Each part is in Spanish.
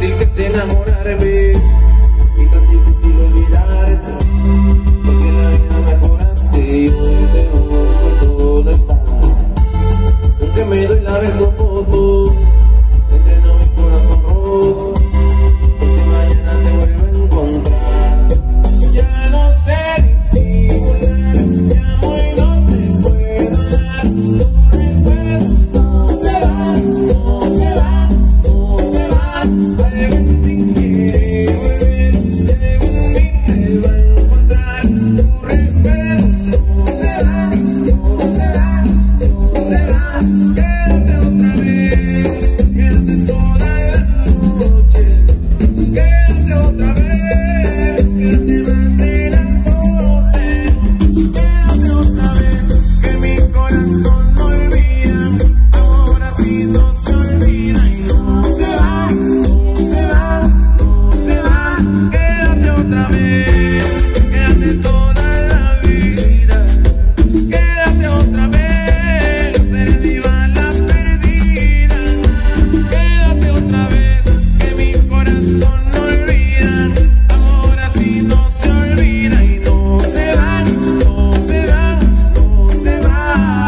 fácil que es enamorarme y tan difícil olvidarte, porque en la vida mejoraste y hoy te busco dónde estás. Aunque me doy la vez con fotos, entreno mi corazón roto, por si mañana te vuelvo a encontrar. Ya no sé disimular, te amo y no te puedo dar. Tu recuerdo no se va, no se va, no se va. Algo en ti quiere volver, algo en mí te va a encontrar. Tu recuerdo no se va, no se va, no se va. Quédate otra vez, quédate toda la noche. Quédate otra vez, quédate más de las 12. Quédate otra vez, que mi corazón no olvida. Ahora sí no se olvida y no se va, no se va, no se va. Quédate otra vez, quédate toda la vida. Quédate otra vez, eres viva la perdida. Quédate otra vez, que mi corazón no olvida. Ahora sí no se olvida y no se va, no se va, no se va.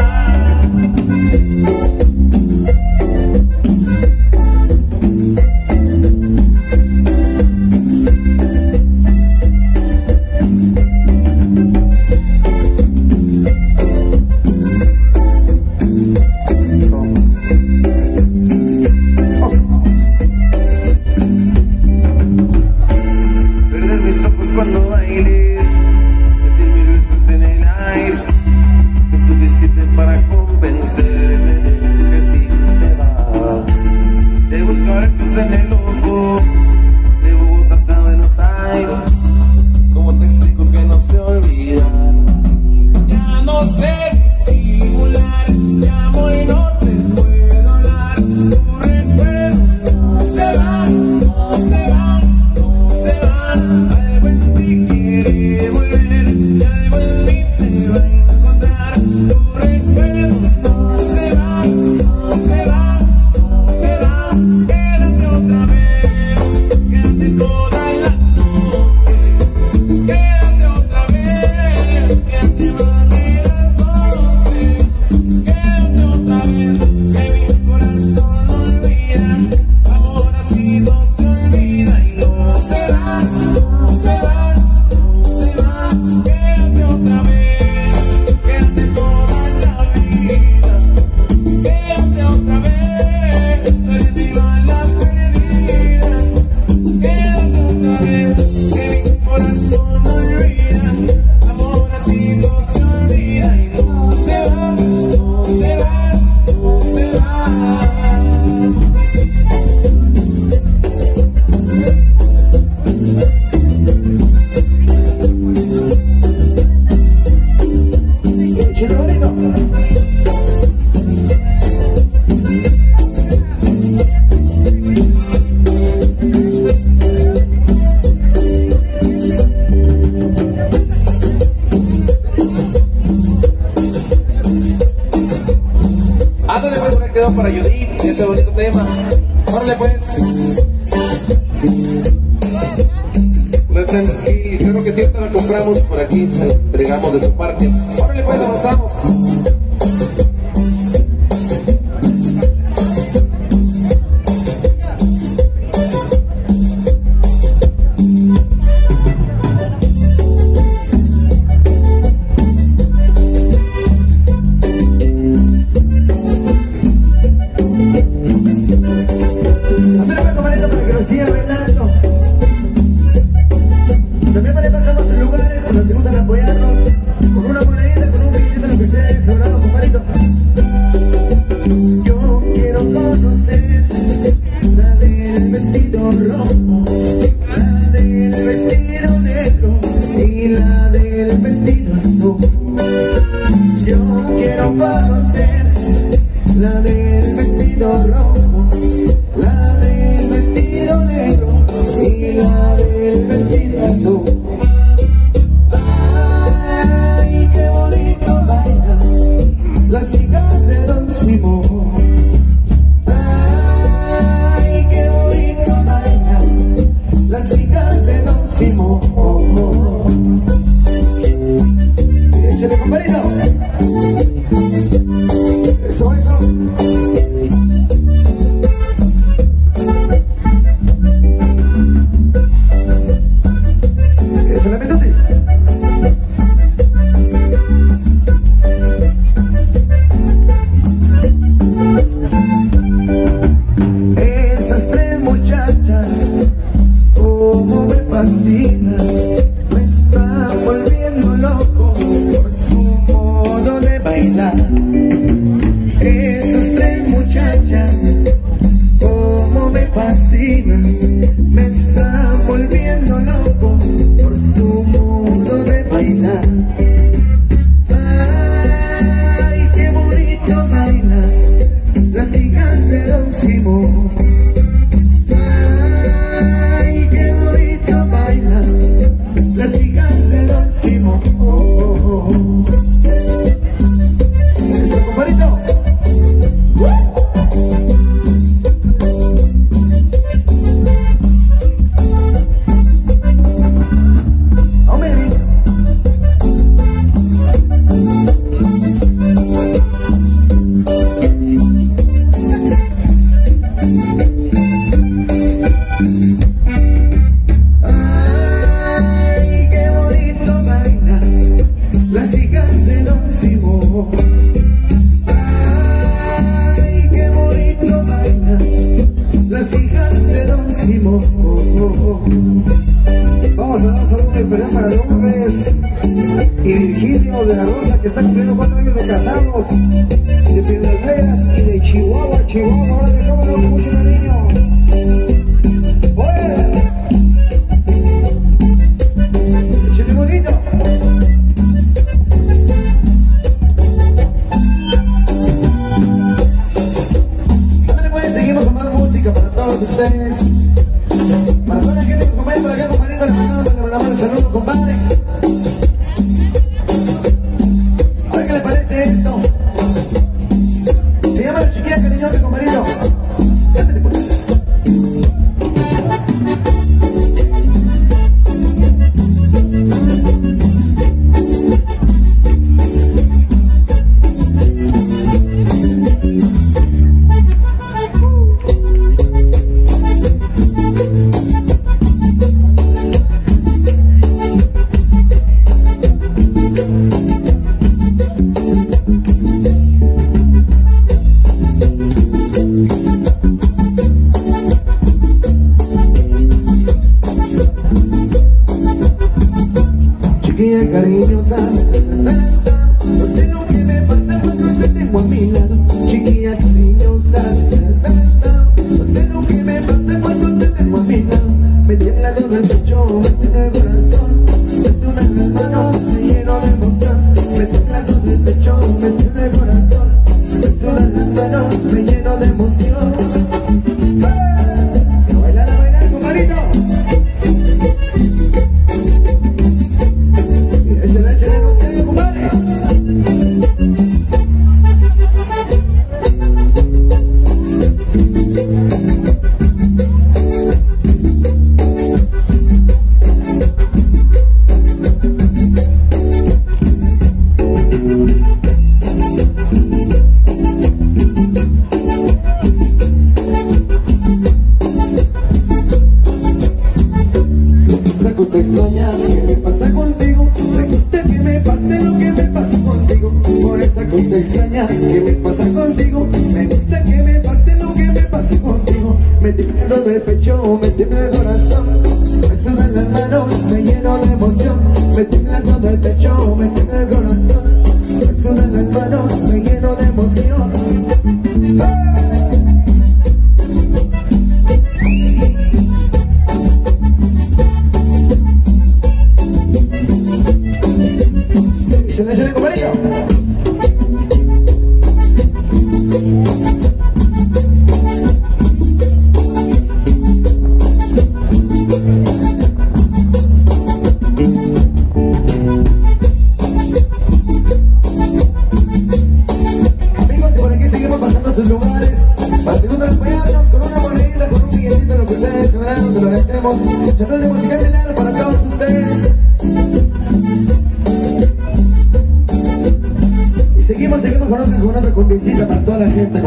Perder mis ojos cuando bailes, sentir mis besos en el aire, es suficiente para convencerme de que sí te va. Te busco arcos en el ojo, de Bogotá hasta Buenos Aires. ¿Cómo te explico que no se olvida? Ya no sé disimular, te amo y no te puedo hablar. Tu recuerdo no se va, no se va, no se va. Algo en ti quiere volver y algo en mí te va a encontrar. Tu recuerdo no se va, no se va, no se va. Quédate otra vez, quédate toda la noche. Quédate otra vez, quédate más de las 12. Quédate otra vez, que mi corazón no olvida. Ahora sí no se olvida y no se va, no se va, no se va. Quédate otra vez, quédate toda la vida. Quédate otra vez, eres viva la perdida. Quédate otra vez, que mi corazón no olvida. Ahora sí no se olvida y no se va, no se va, no se va. Chelo bonito. Ándale pues, por ahí quedó para Judith, ese bonito tema. Órale pues. Y creo que si esta la compramos por aquí, se la entregamos de su parte. Órale pues, avanzamos. Hacer una camarita para que lo sigan bailando. También para pasamos en lugares donde te gustan apoyarnos con una monedita, con un billete, lo que sea, sobrado. fascina, me está volviendo loco por su modo de bailar. Esas tres muchachas, como me fascinan, me está volviendo loco por su modo de bailar. Ay, qué bonito baila las hijas de Don Simón. Ay, qué bonito baila las hijas de Don Simón. Eso, compadrito. Ay, qué bonito baila las hijas de Don Simón. Vamos a dar un saludo especial para Lourdes y Virgilio de la Rosa, que está cumpliendo 4 años de casados, de Piedras Negras y de Chihuahua, ahora de cómo no mucho cariño. Échale bonito. Para todos ustedes, para toda la gente que comenta por acá, compadrito, le mandamos el saludo, compadre. A ver qué les parece esto. Se llama La Chiquilla Cariñosa, compadrito. Cántale pues. Chiquilla cariñosa, no sé lo que me pasa cuando te tengo a mi lado. Chiquilla cariñosa, no sé lo que me pasa cuando te tengo a mi lado. Me tiembla todo el pecho, me tiembla el corazón, me sudan las manos, me lleno de emoción. Me tiembla todo el pecho, me tiembla el corazón, me sudan las manos, me lleno de emoción. A bailar, compadrito. Cosa extraña que me pasa contigo, me gusta que me pase lo que me pasa contigo. Por esta cosa extraña que me pasa contigo, me gusta que me pase lo que me pasa contigo. Me tiembla todo el pecho, me tiembla el corazón, me sudan las manos, me lleno de emoción. Me tiembla todo el pecho, me tiembla el corazón, me sudan las manos, me lleno de emoción. Échale, compadrito. Amigos, y por aquí seguimos pasando sus lugares. Para segundo apoyarnos con una monedita, con un billetito, lo que ustedes quebraron, te lo agradecemos. Chapel de Musical Milagro para todos ustedes. Seguimos con otra visita para toda la gente.